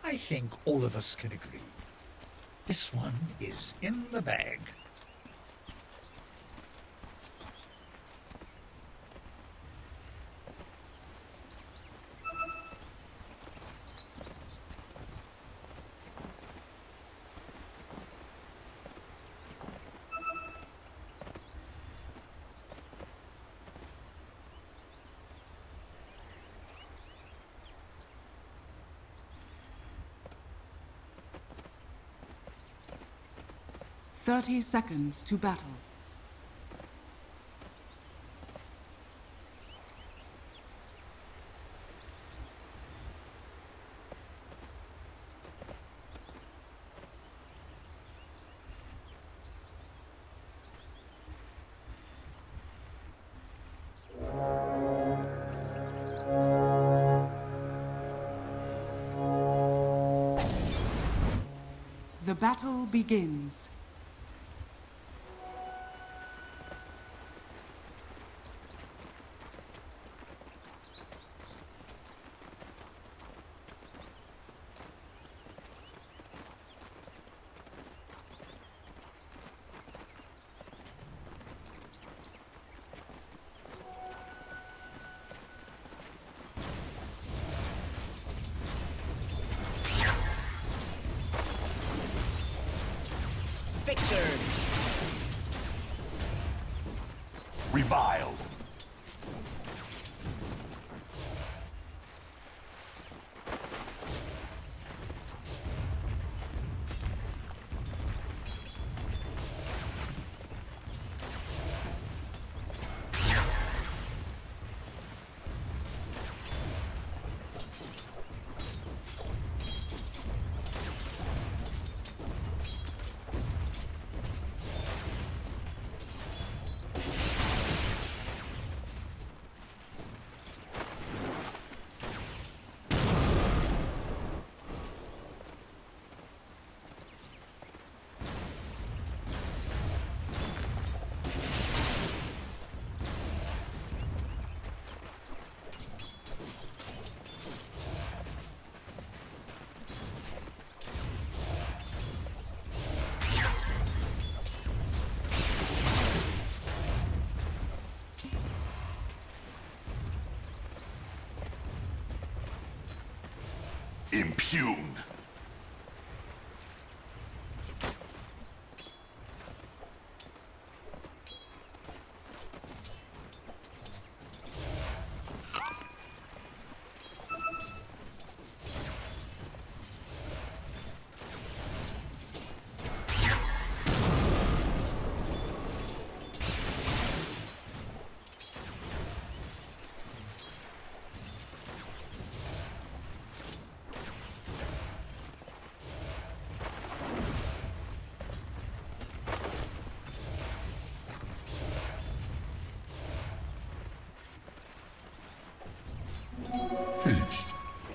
I think all of us can agree. This one is in the bag. Thirty seconds to battle. The battle begins. Victor! Reviled. Impugned. Finished.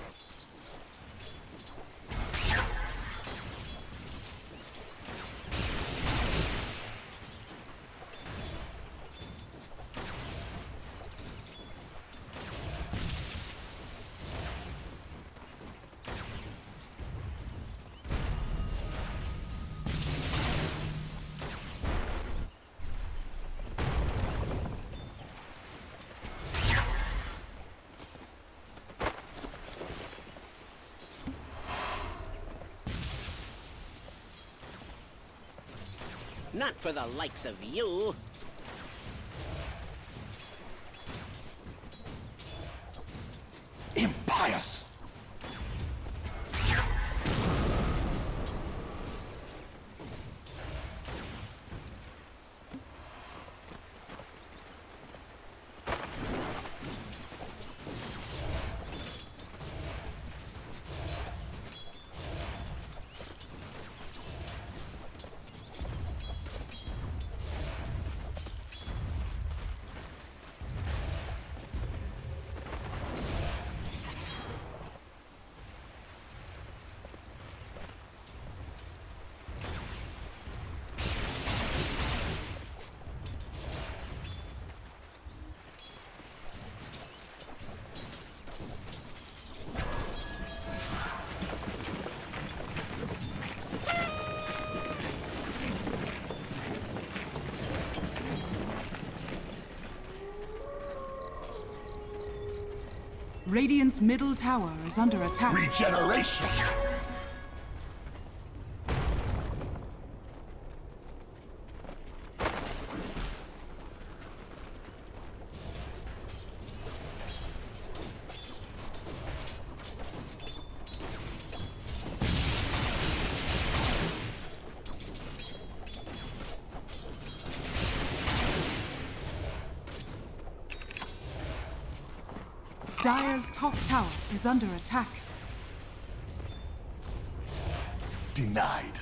Not for the likes of you. Impious. Radiant's middle tower is under attack. Regeneration! Dire's top tower is under attack. Denied.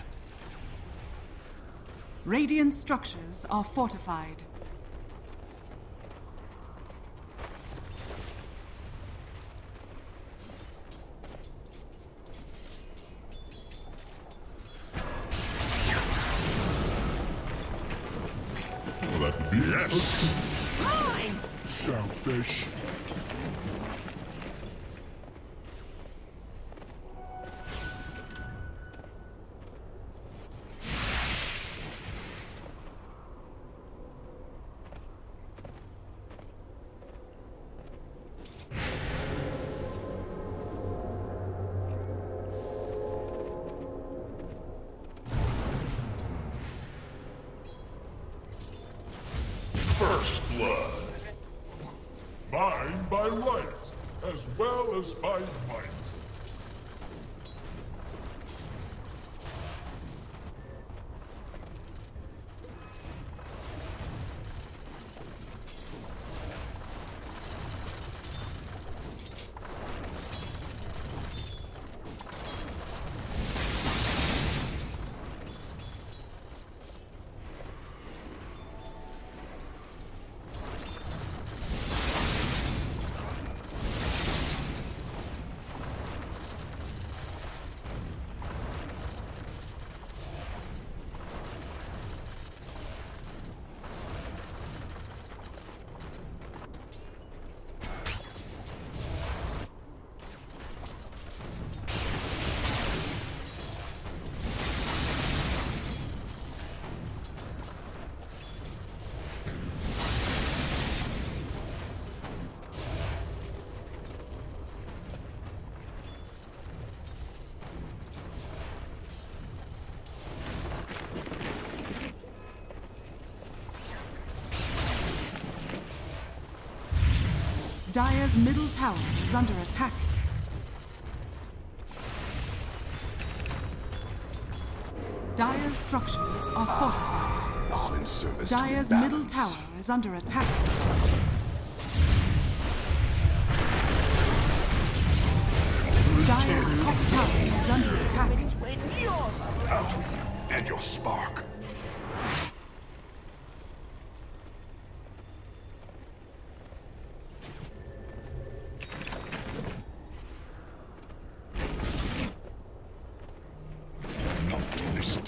Radiant structures are fortified. Let me yes. Selfish. First blood. Mine by right, as well as by might. Dire's middle tower is under attack. Dire's structures are fortified. All in service to Dire's balance. middle tower is under attack. Dire's top tower is under attack. Out with you and your spark. Not list.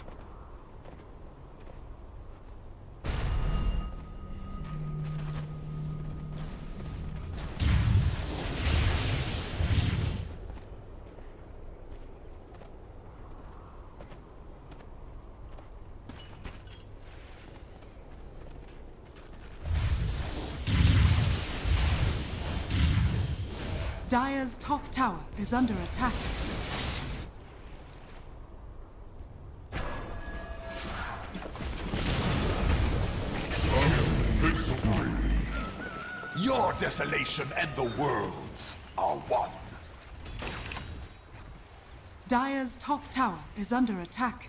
Dire's top tower is under attack. Your desolation and the world's are one. Dire's top tower is under attack.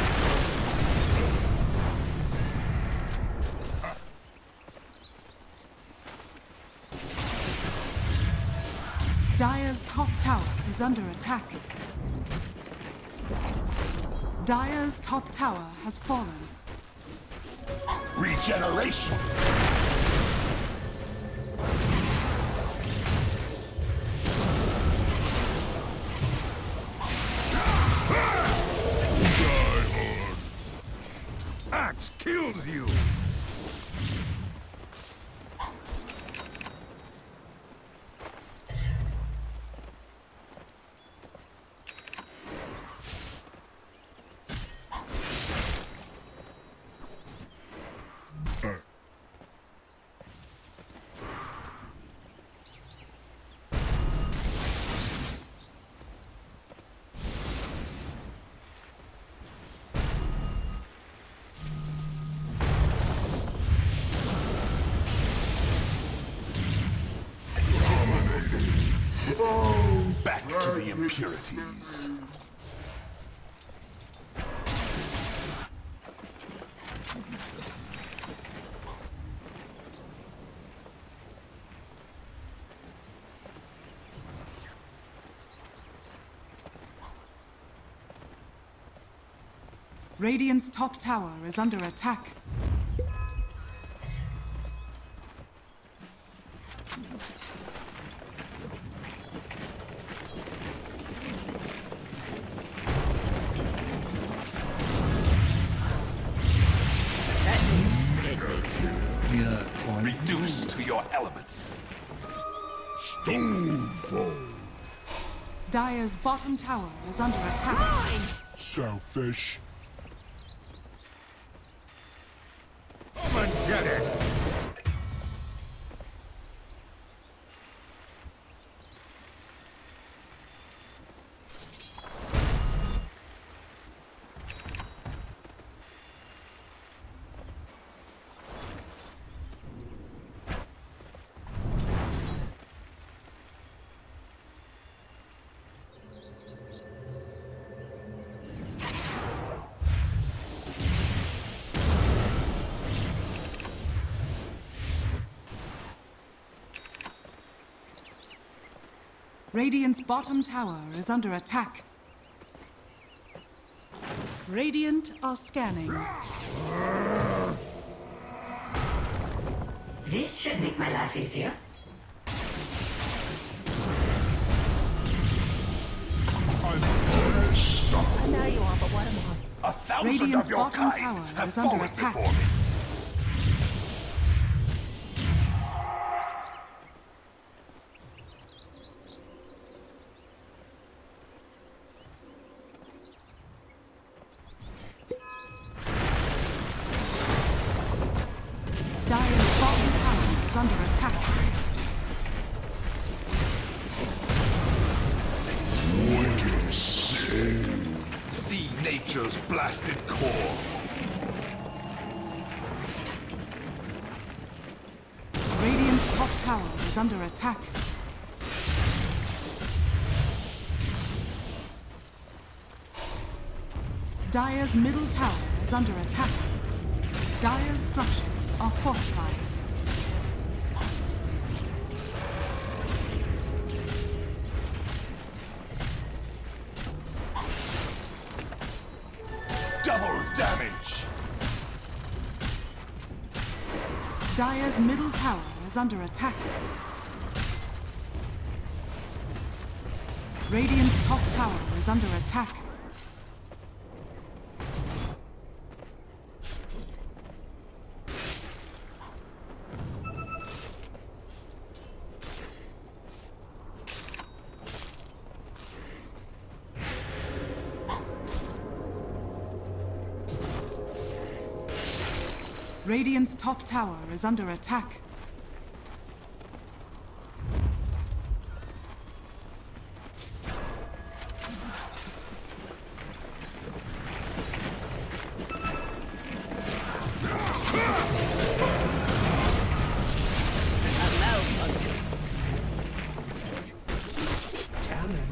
Dire's top tower is under attack. Dire's top tower has fallen. Regeneration. Axe kills you. to the impurities. Radiant's top tower is under attack. Reduce to your elements. Stonefall. Dire's bottom tower is under attack. Selfish. Come and get it! Radiant's bottom tower is under attack. Radiant are scanning. This should make my life easier. Unstoppable. I know you are, but what am I? 1,000 Radiant's of your bottom kind tower have is under fallen attack. before me. Dire's bottom tower is under attack. See nature's blasted core. Radiant's top tower is under attack. Dire's middle tower is under attack. Dire's structures are fortified. Double damage. Dire's middle tower is under attack. Radiant's top tower is under attack. Radiant's top tower is under attack. A malfunction. Talent.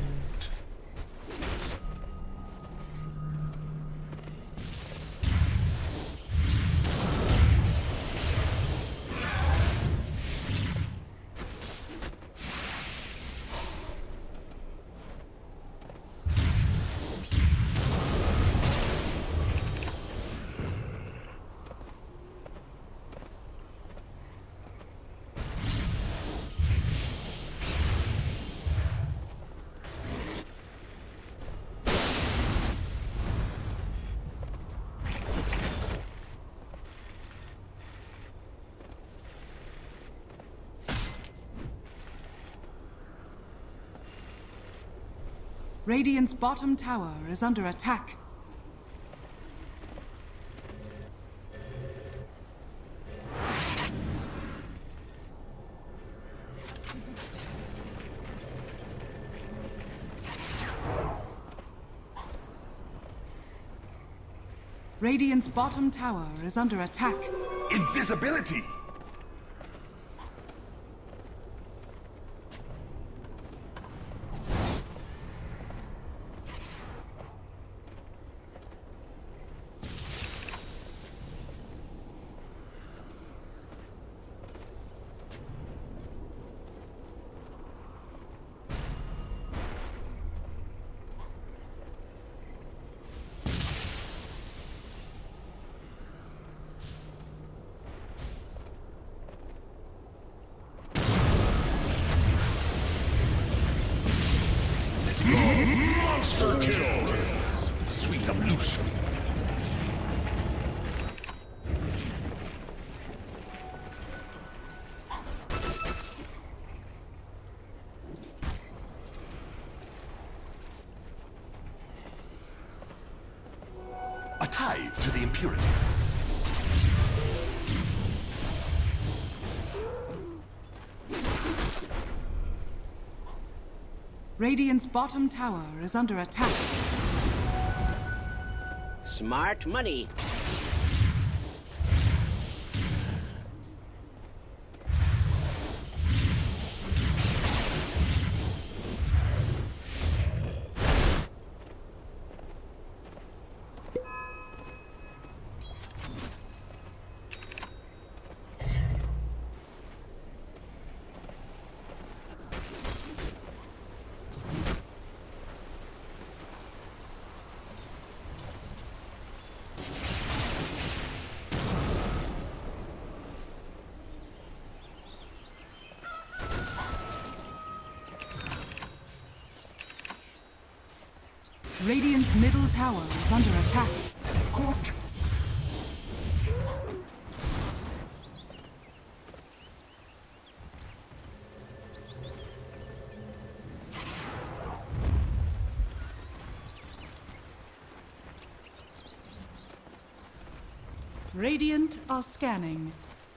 Radiant's bottom tower is under attack. Radiant's bottom tower is under attack. Invisibility. Monster kill! Sweet ablution. A tithe to the impurities. Radiant's bottom tower is under attack. Smart money. Radiant's middle tower is under attack. Good. Radiant are scanning.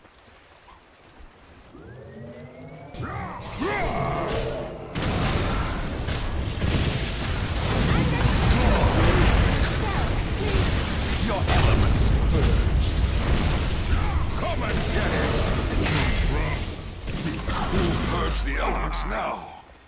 Your elements purged. Come and get it! Who'll purge the elements now?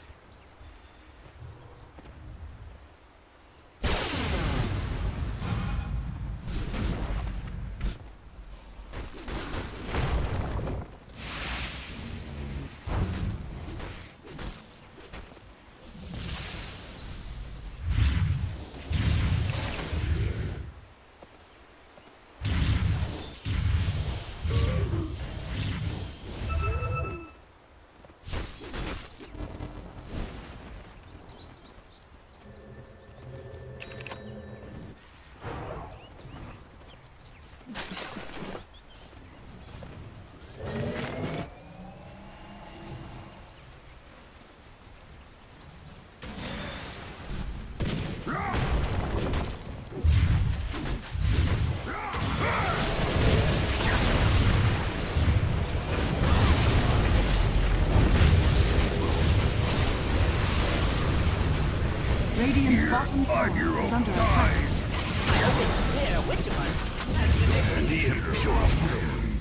Radiant's bottom tower is under attack. I hope it's clear which of us has The impurified.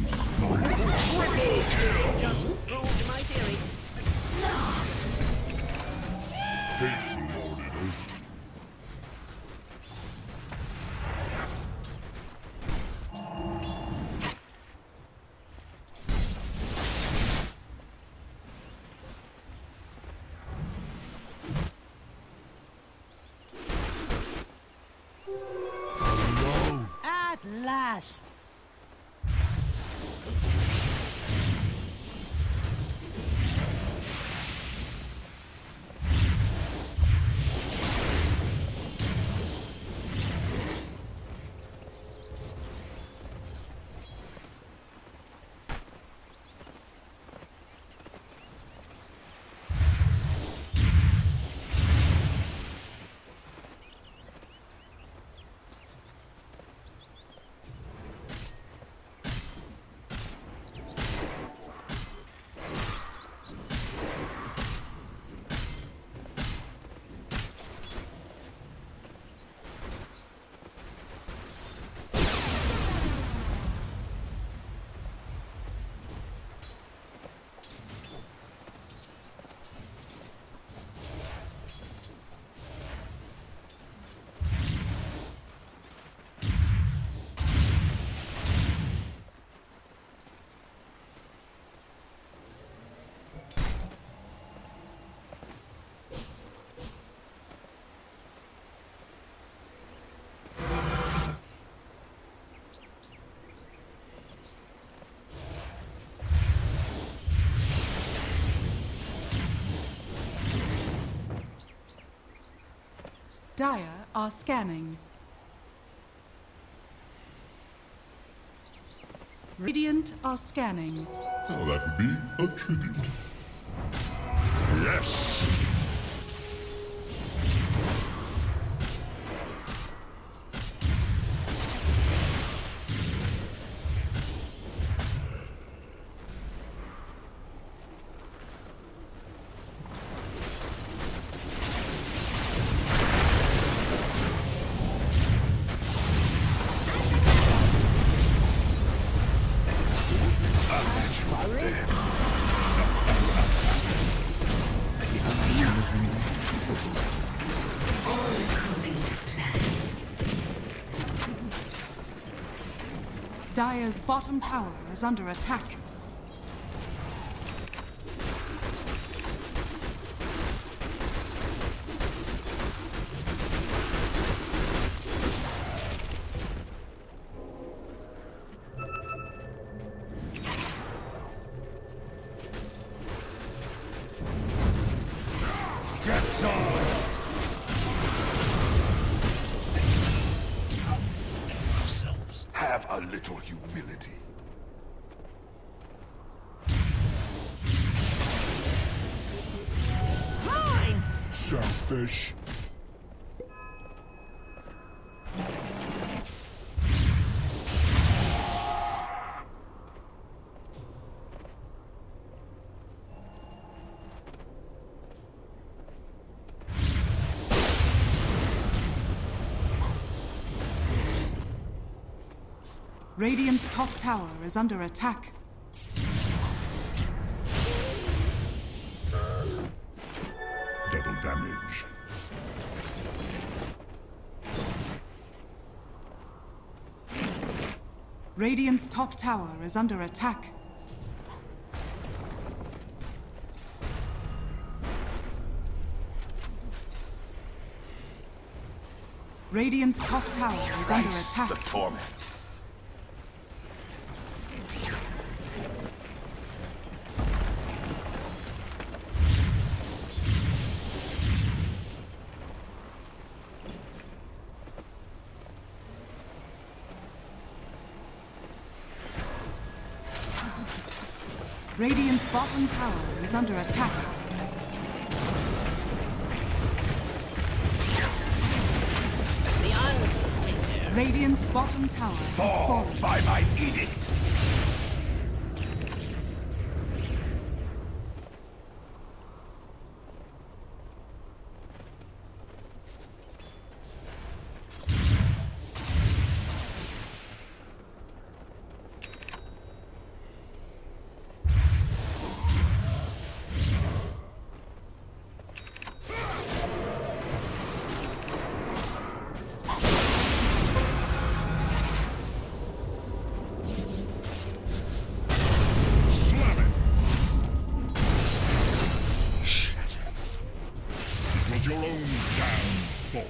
just proved my theory. Painting on it over. At last. Dire are scanning. Radiant are scanning. Now that would be a tribute. Yes! Dire's bottom tower is under attack. Get some! Have a little humility. Mine! Selfish. Radiant's top tower is under attack. Double damage. Radiant's top tower is under attack. Radiant's top tower is under attack. The torment. Radiant's bottom tower is under attack. Leon! Radiant's bottom tower has Fall fallen. by my edict. Slam it! It was your own damn fault.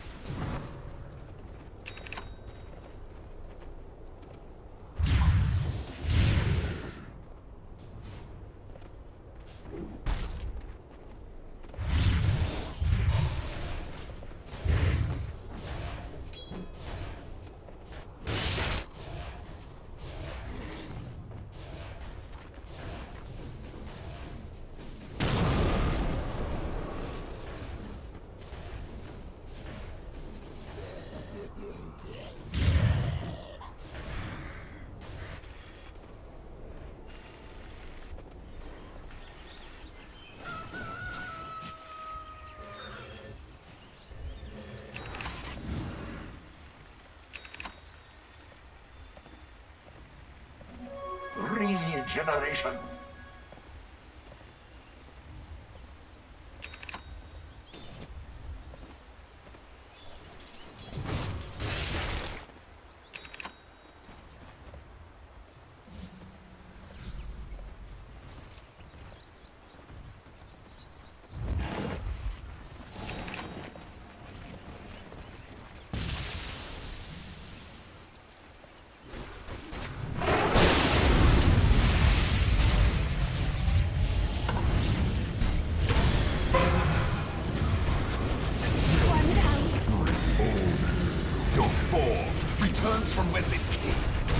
Regeneration. returns from whence it came.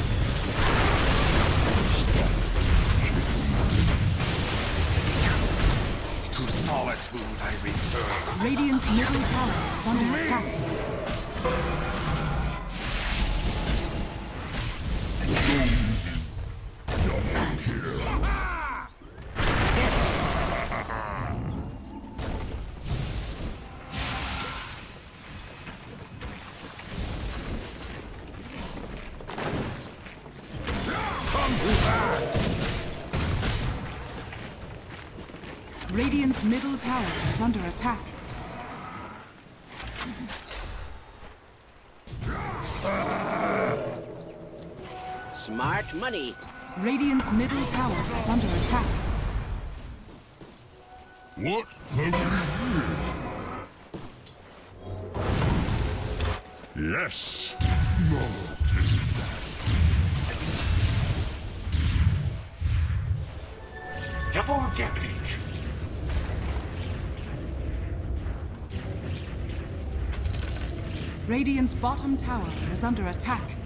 To solitude I return. Radiant's middle tower is under attack. Radiant's middle tower is under attack. Smart money. Radiant's middle tower is under attack. What have we here? Yes. Double damage. Radiant's bottom tower is under attack.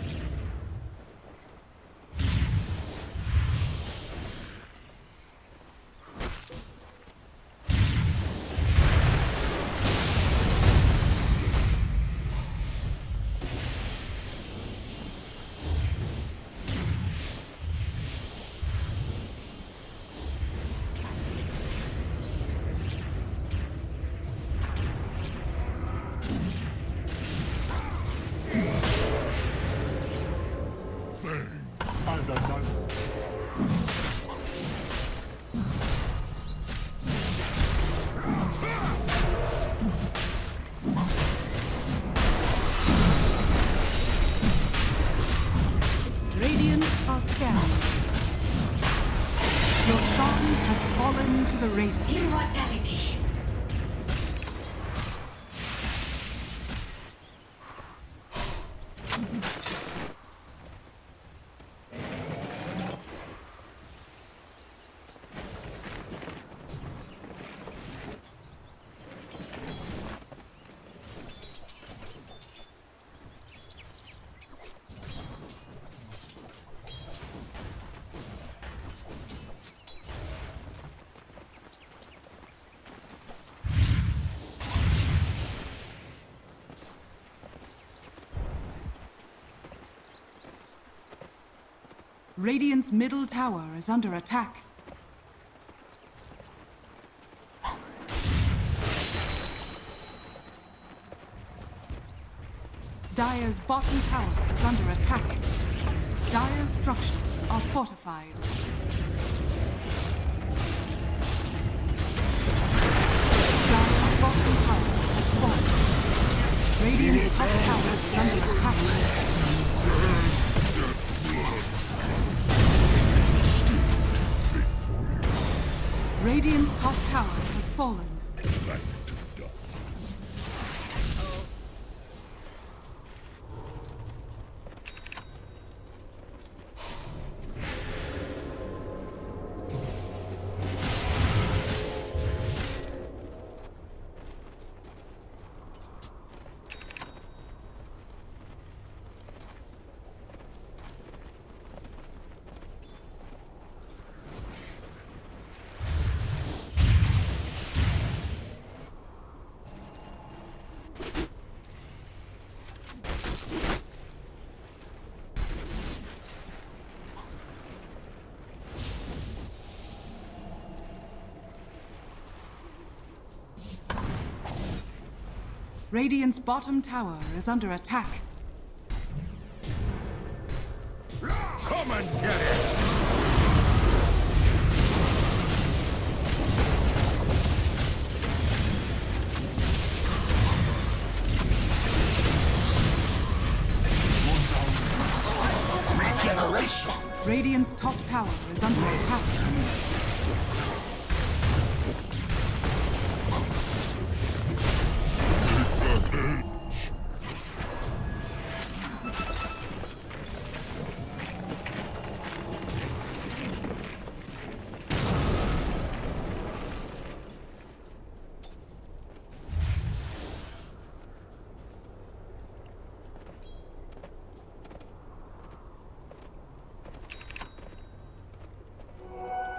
Radiant are scanned. Roshan has fallen to the Radiant. Immortality. Radiant's middle tower is under attack. Dire's bottom tower is under attack. Dire's structures are fortified. Dire's bottom tower has fallen. Radiant's top tower is under attack. Radiant's top tower has fallen. Radiant's bottom tower is under attack. Come and get it! Regeneration. Radiant's top tower is under attack.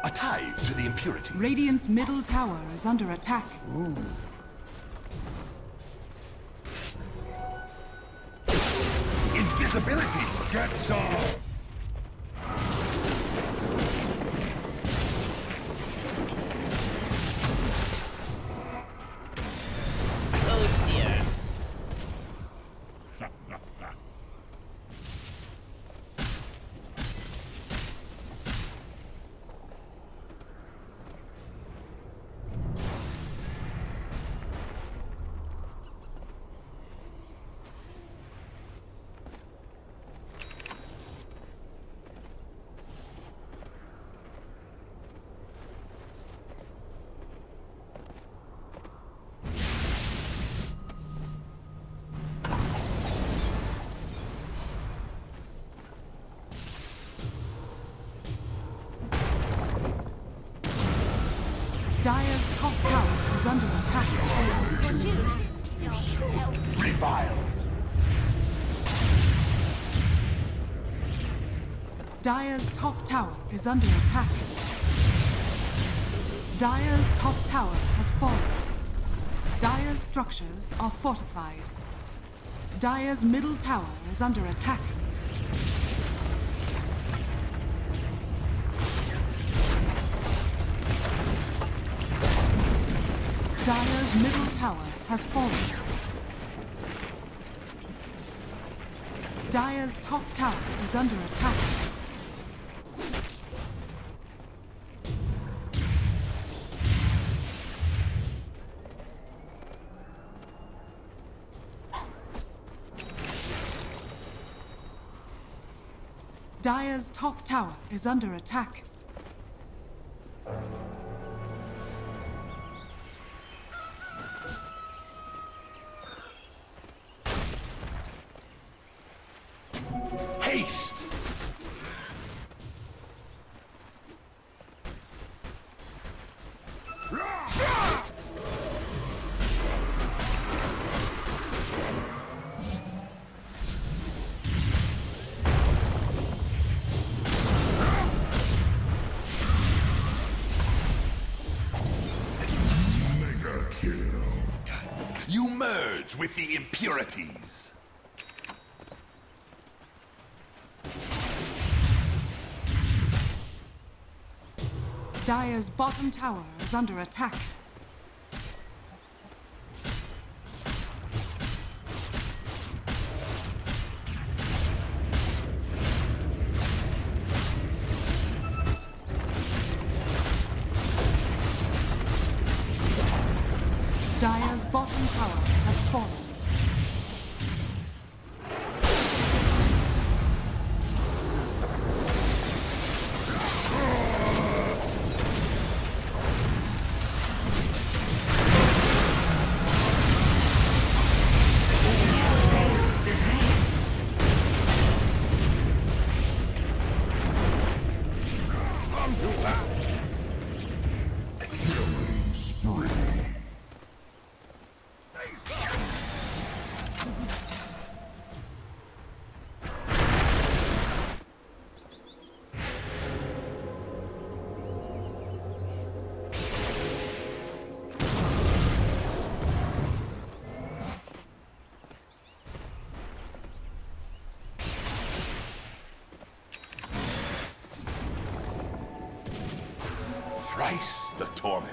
A tithe to the impurities. Radiant's middle tower is under attack. Invisibility! Get some! Oh dear. Dire's top tower is under attack. Reviled. Dire's top tower is under attack. Dire's top tower has fallen. Dire's structures are fortified. Dire's middle tower is under attack. Dire's middle tower has fallen. Dire's top tower is under attack. Dire's top tower is under attack. Haste! Mega kill. You merge with the impurities. Dire's bottom tower is under attack. Dire's bottom tower has fallen. Killing spree. Thrice the torment.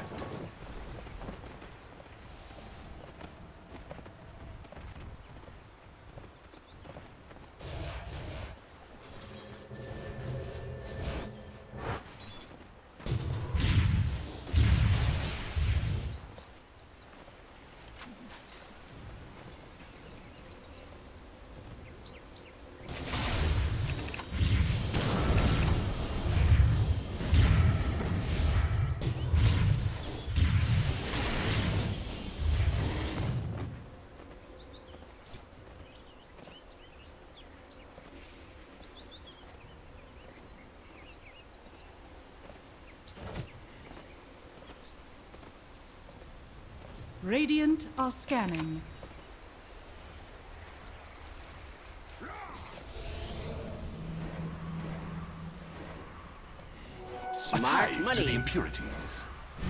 Radiant are scanning. Smart To the money. impurities.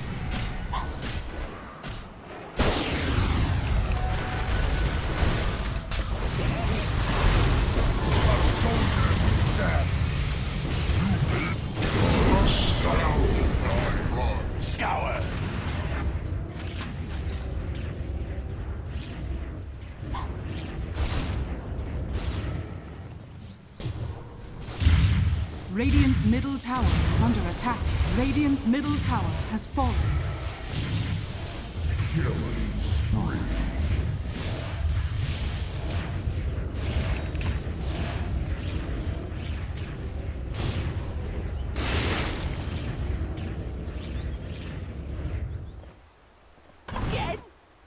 A soldier dead. You Scour! Radiant's middle tower is under attack. Radiant's middle tower has fallen. killing spree. Again?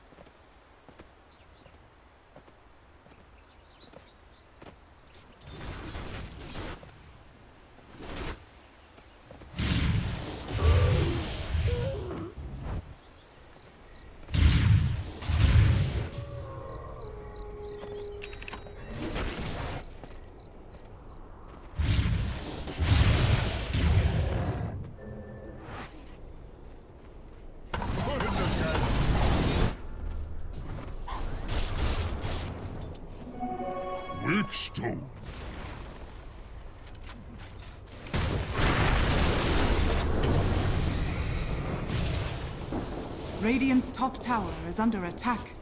Withstone. Radiant's top tower is under attack.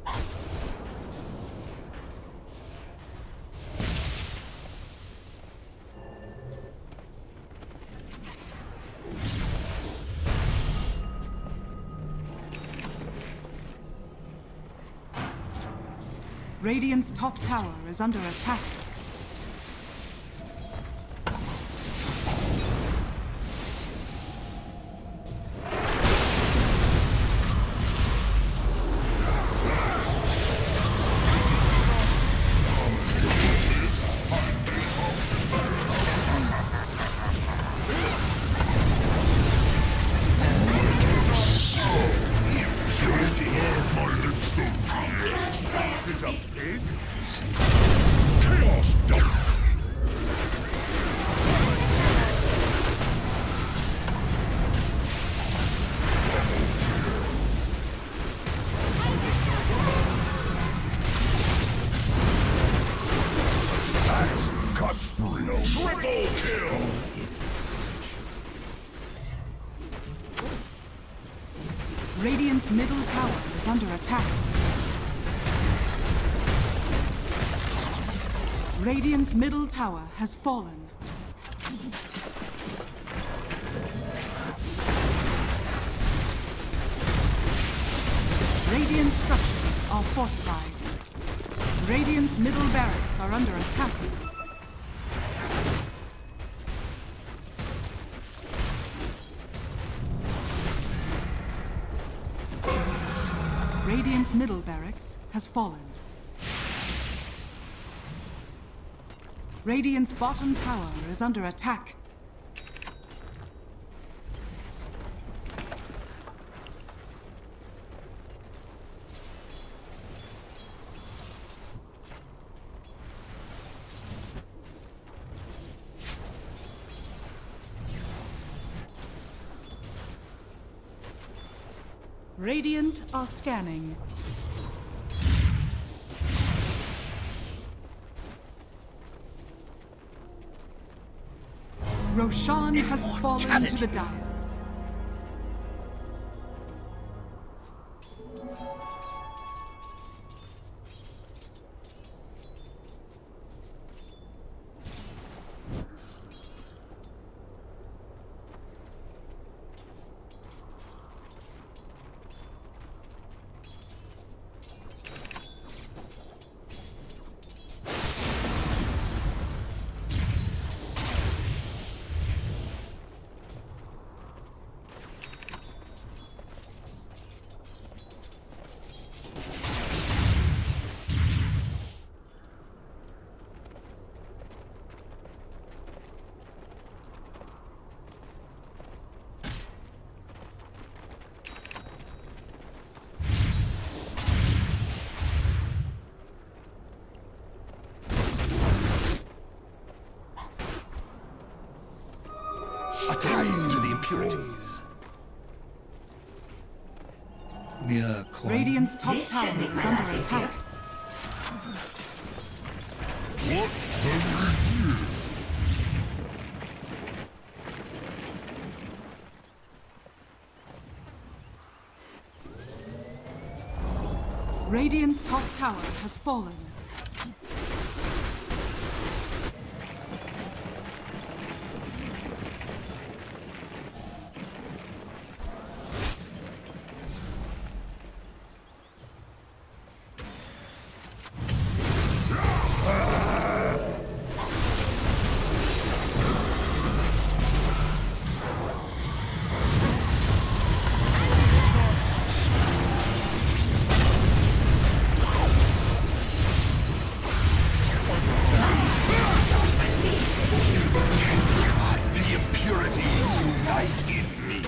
Radiant's top tower is under attack. Chaos dunk. Axe cuts through. Triple kill. Radiant's middle tower is under attack. Radiant's middle tower has fallen. Radiant structures are fortified. Radiant's middle barracks are under attack. Radiant's middle barracks has fallen. Radiant's bottom tower is under attack. Radiant are scanning. Roshan has fallen to the dire. Attend to the impurities. Mere coin. Radiant's top This tower should make is my under life easier. attack. What have we here? Radiant's top tower has fallen. The impurities unite in me.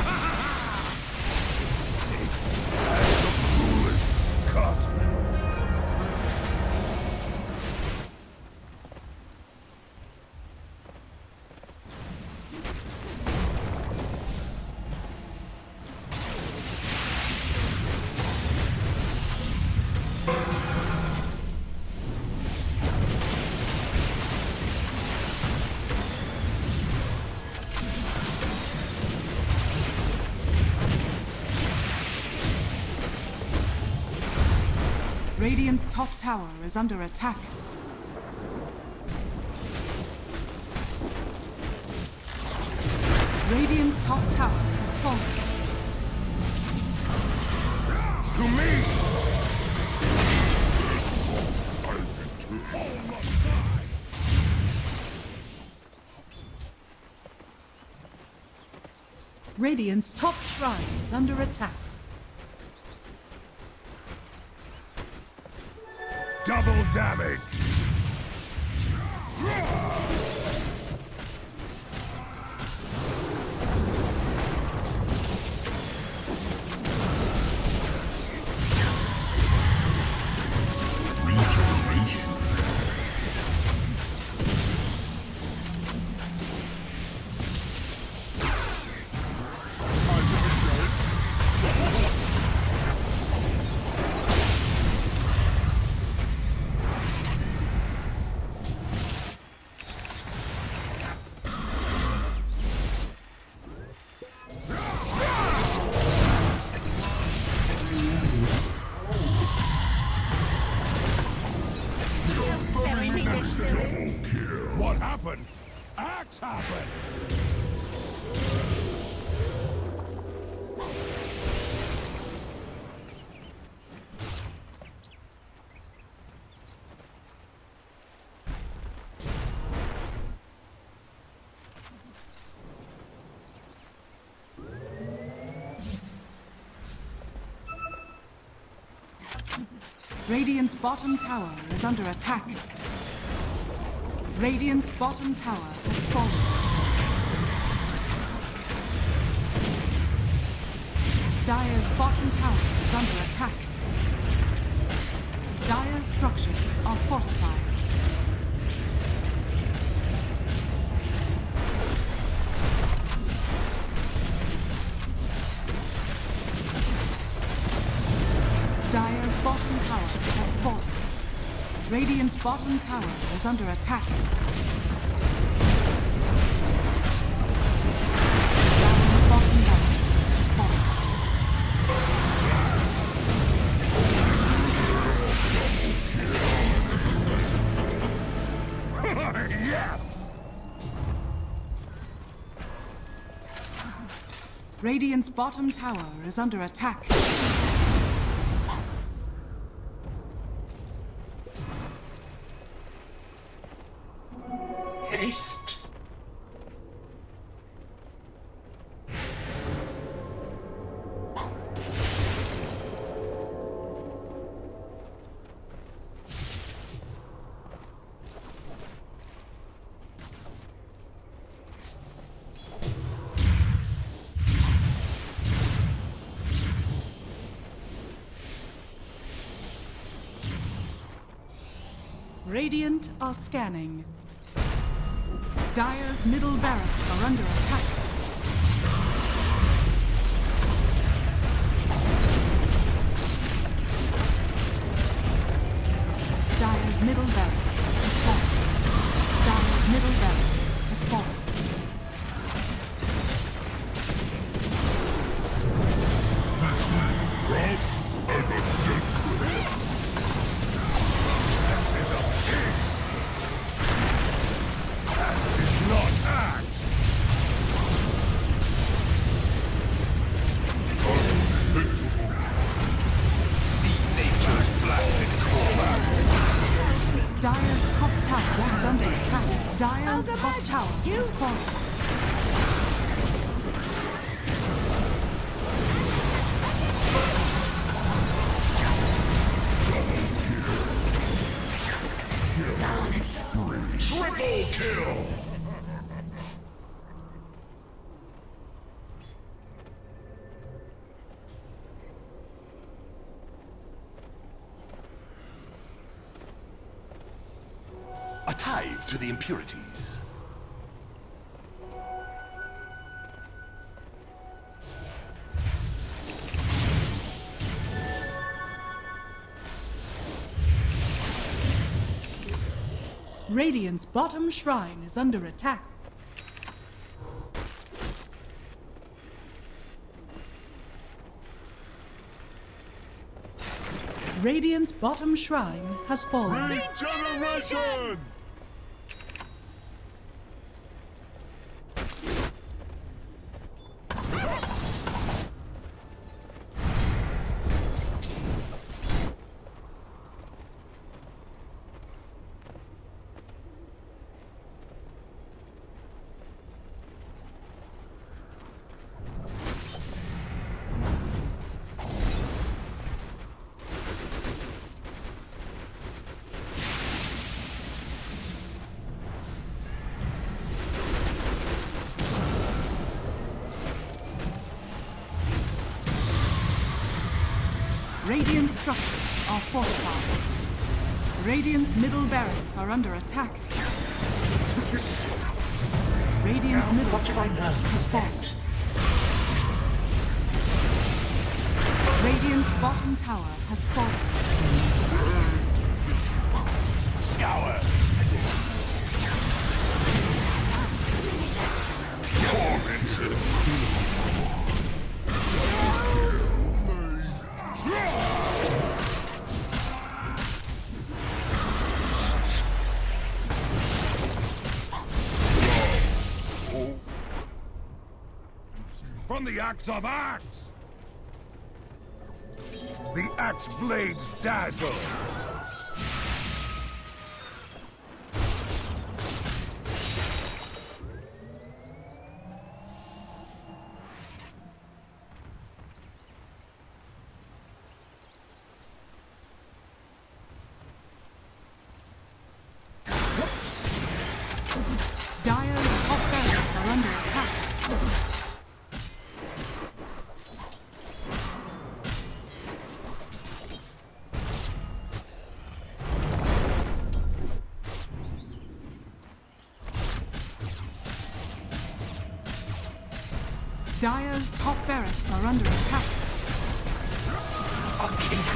Foolish cut. Radiant's top tower is under attack. Radiant's top tower has fallen. To me! Radiant's top shrine is under attack. Double damage! Regeneration. What happened? Axe happened! Radiant's bottom tower is under attack. Radiant's bottom tower has fallen. Dire's bottom tower is under attack. Dire's structures are fortified. Dire's bottom tower has fallen. Radiant's bottom tower is under attack. Dire's bottom tower has fallen. Yes! Radiant's bottom tower is under attack. Haste. Radiant are scanning. Dire's middle barracks are under attack. Dire's middle barracks has fallen. Dire's middle barracks has fallen. See nature's blasted combat. Dire's top tower is under attack. Dire's top tower has fallen. Triple kill! A tithe to the impurities. Radiant's bottom shrine is under attack. Radiant's bottom shrine has fallen. Regeneration! Radiant structures are fortified. Radiant's middle barracks are under attack. Radiant's middle barracks has fallen. Radiant's bottom tower has fallen. Scour. Tormented. From the axe of axe! The axe blades dazzle! Dire's top barracks are under attack. Dire's top barracks are under attack. A king.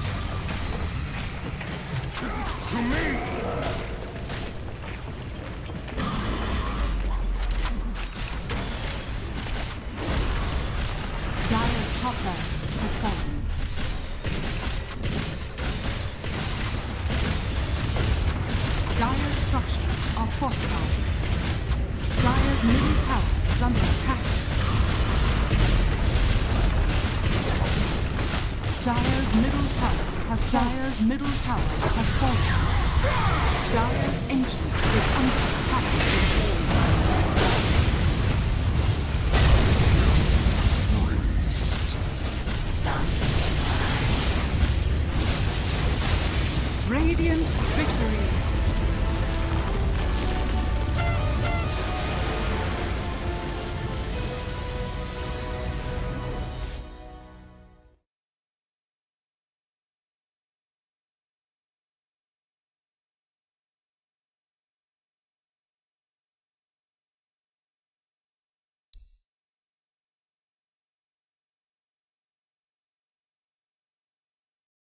To me! Dire's top barracks has fallen. Dire's structures are fortified. Dire's middle tower is under attack. Dire's middle tower has fallen. Dire's ancient is under attack. Radiant victory.